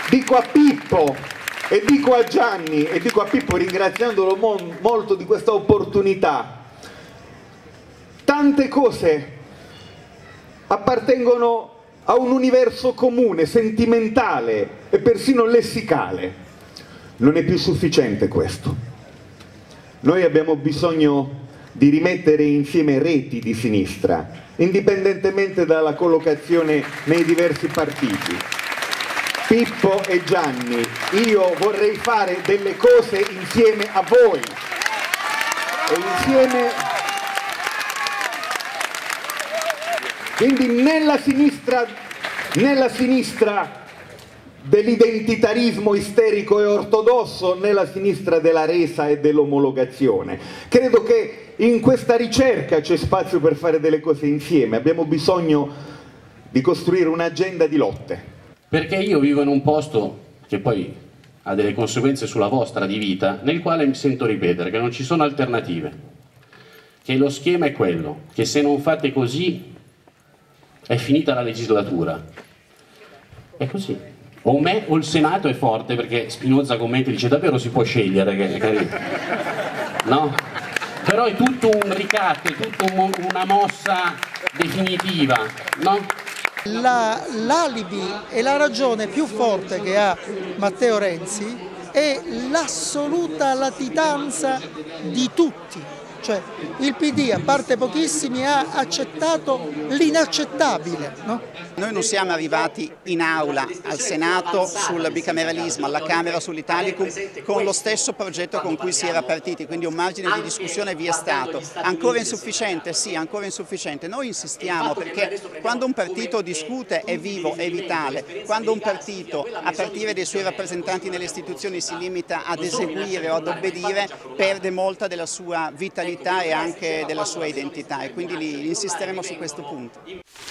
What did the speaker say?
Dico a Pippo e dico a Gianni e dico a Pippo, ringraziandolo molto di questa opportunità, tante cose appartengono a un universo comune, sentimentale e persino lessicale. Non è più sufficiente questo. Noi abbiamo bisogno di rimettere insieme reti di sinistra, indipendentemente dalla collocazione nei diversi partiti. Pippo e Gianni, io vorrei fare delle cose insieme a voi e insieme, quindi nella sinistra dell'identitarismo isterico e ortodosso, nella sinistra della resa e dell'omologazione. Credo che in questa ricerca c'è spazio per fare delle cose insieme, abbiamo bisogno di costruire un'agenda di lotte. Perché io vivo in un posto che poi ha delle conseguenze sulla vostra di vita, nel quale mi sento ripetere che non ci sono alternative, che lo schema è quello, che se non fate così è finita la legislatura. È così. O me o il Senato è forte, perché Spinoza commenta e dice davvero si può scegliere, no? Però è tutto un ricatto, è tutto una mossa definitiva, no? L'alibi e la ragione più forte che ha Matteo Renzi è l'assoluta latitanza di tutti. Cioè il PD, a parte pochissimi, ha accettato l'inaccettabile, no? Noi non siamo arrivati in aula al Senato sul bicameralismo, alla Camera sull'Italicum con lo stesso progetto con cui si era partiti, quindi un margine di discussione vi è stato. Ancora insufficiente? Sì, ancora insufficiente. Noi insistiamo perché quando un partito discute è vivo, è vitale. Quando un partito, a partire dai suoi rappresentanti nelle istituzioni, si limita ad eseguire o ad obbedire, perde molta della sua vitalità e anche della sua identità, e quindi insisteremo su questo punto.